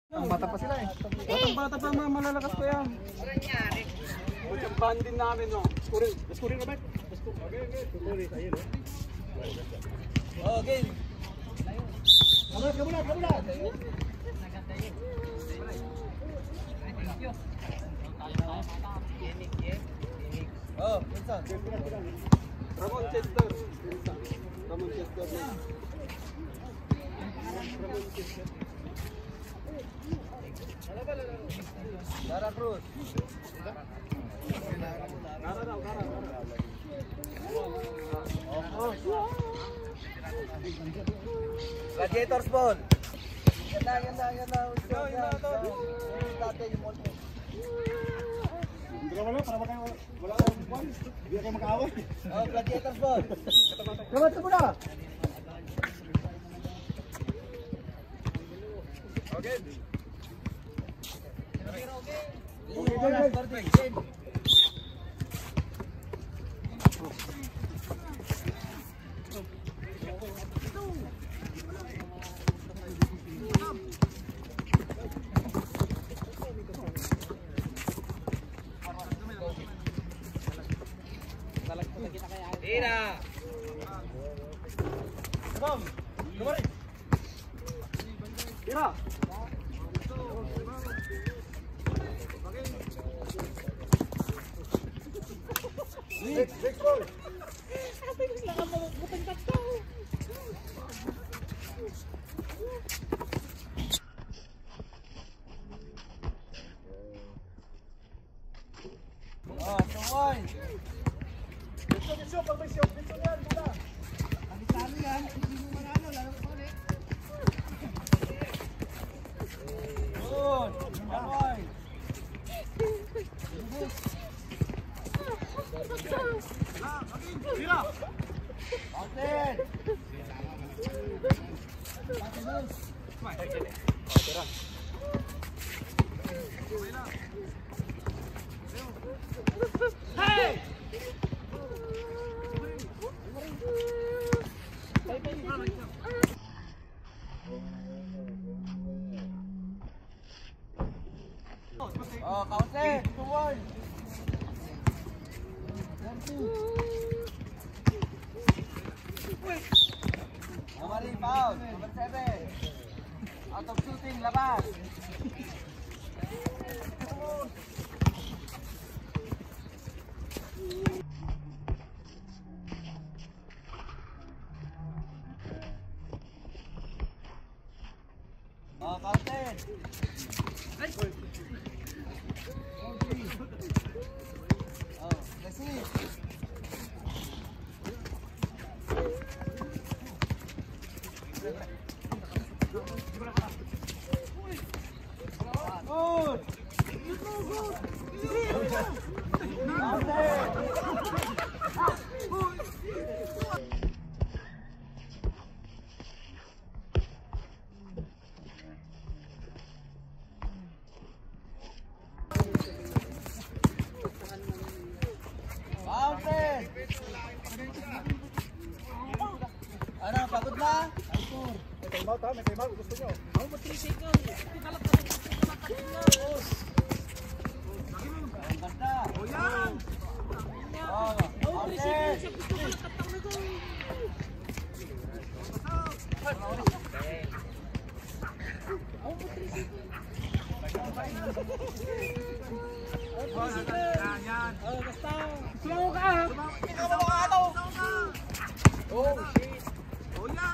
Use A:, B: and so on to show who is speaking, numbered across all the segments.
A: Ang bata pa sila eh. Batang-bata pa, malalakas pa yan. Ang bandin namin, no? Skurin, Robert. Okay. Ayun, oh, game. Kamulat. Oh, Wilson. Ramon Chester. Dara Cruz. Dara. Gladiators ball. Ganda. Hindi ka wala, para wala kang buwan. Hindi kayo mag-aaway. Oh, Gladiators ball. Kamat mo na. Okay. Tira. Bom. Kemari. Tira. Next ball. Ate gusto ka mabutang tatlo. Kawai. Dito, pag may shot, dito yan, mula. Ang isalo yan, hindi mo manalo, lalo ko ulit. Good, kawai. Tira! Mountain! Tira! Hey! Oh, Mountain! 2-1! Number foul, number 7. Out of shooting, labas. Oh, Mountain. Oh, let's see. Ano, pagod na? May time out ha, may time out. Gusto nyo? Ako ba 3 seconds? Tinalap ka rin. Ang ganda. O yan! O, 3 seconds. Gusto ko nakatang na ko. Ako ba 3 seconds? Yan. Basta. Sumaw ka ha. Sumaw ka ito. Oh, shit. Oh, yan.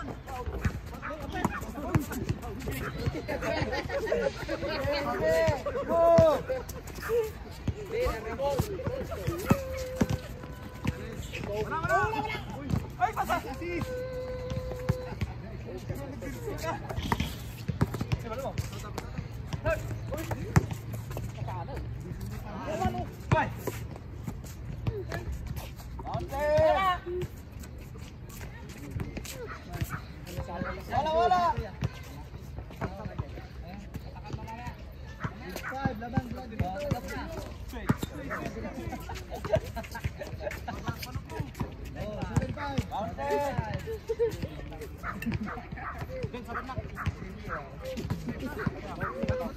A: Ay, pasa. Wala. Mountain.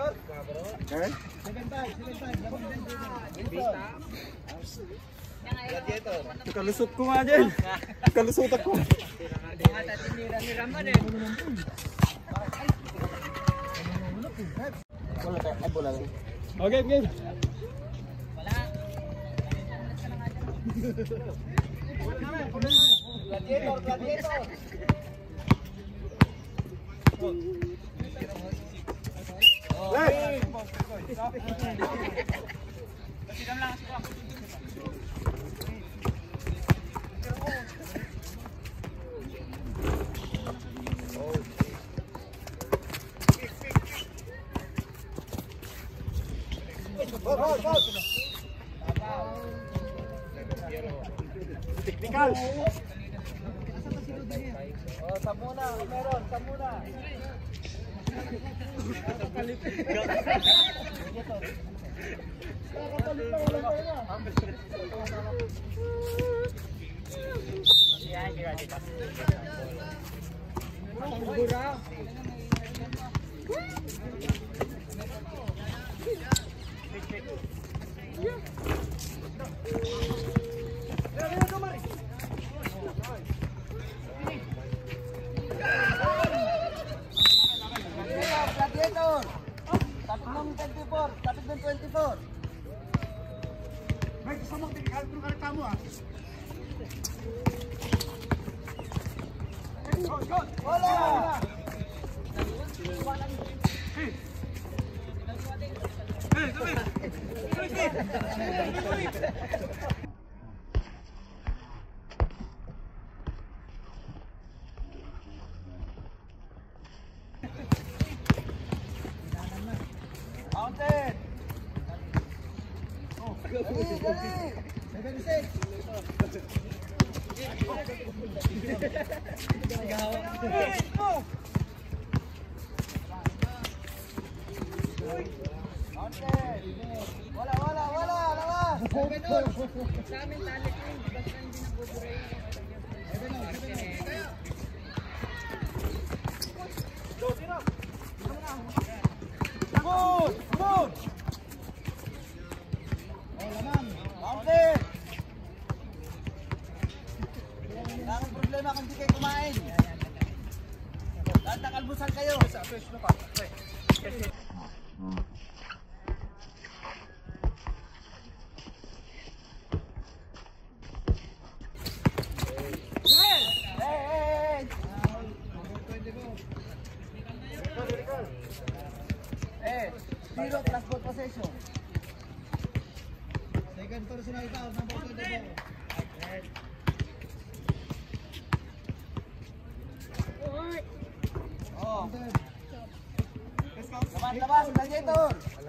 A: Okay? Kalusot ko nga dyan. Kalusot ako. Okay, game. Gladiator. Technical. Oh, samuna, meron, samuna. Gladiator. Tapos ng 24, tapos ng 24. May gusto mong tingkal kung kalita mo ah. Wala! Mountain! Dali! 76! Mountain! Wala! Lawas! Sa amin talik yun, basta hindi nabuburay. Good! Mountain! Wala akong problema kung di kayo kumain. Lahat ng almusal kayo. Zero plus ball possession. Second personal foul, number 24. Oh. Labas, Gladiator.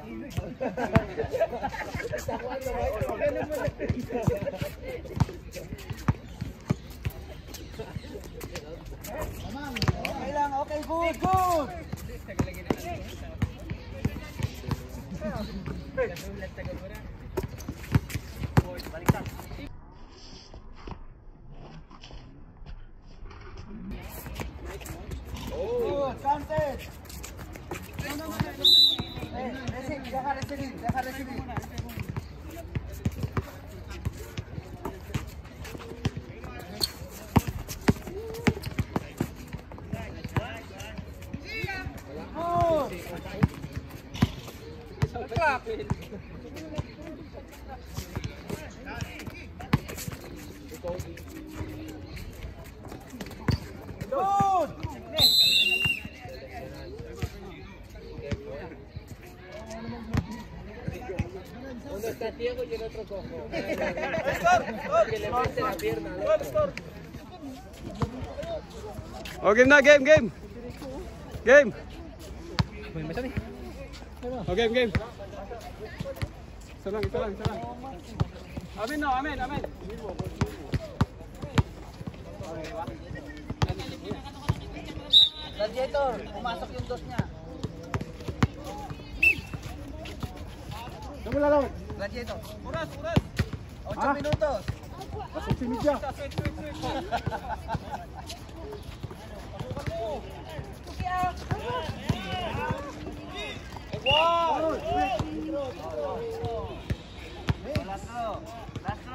A: Okay lang, okay, good. Good, counted. Receive.
B: Uno está ciego y el otro cojo. Que le mete la pierna.
A: Oh, game na, game. Oh, game. Isa lang. Amen.
B: Gladiator, pumasok yung dos niya. Gladiator.
A: Oras.
B: 8 minutos.
A: Pasok si Midya. Wow!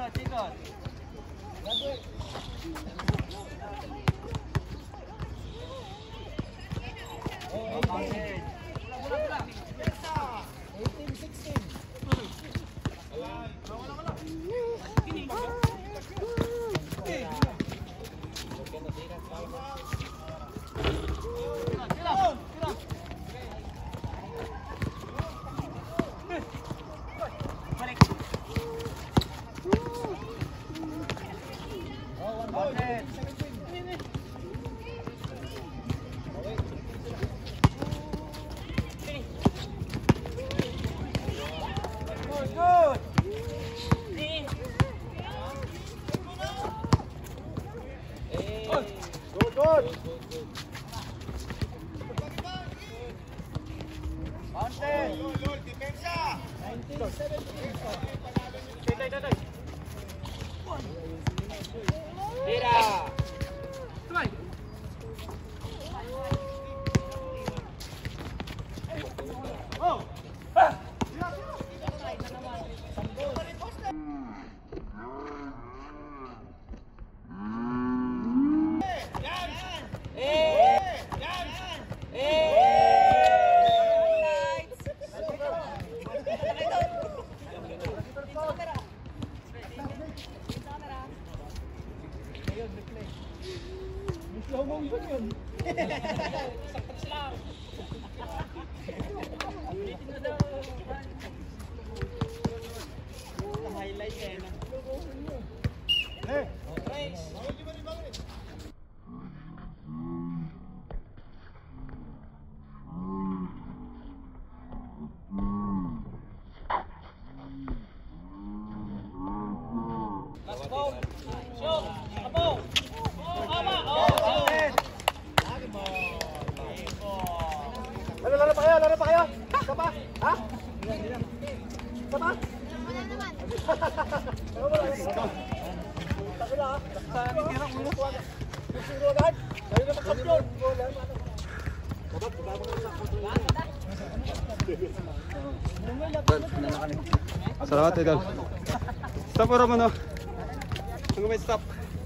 A: Laro pa kayo? Isa pa? Ha? Isa pa?
C: Wala naman.
A: Sa tira ulo ko. Sino lahat? Kayo na magkampiyon. Salamat, Idol. Stop mo no. Kung may stop.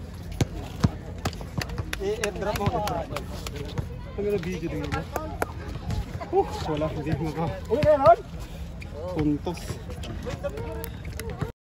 A: I-airdrop mo. Ang ganda video din yun. Wala, hindi mo ka. Puntos.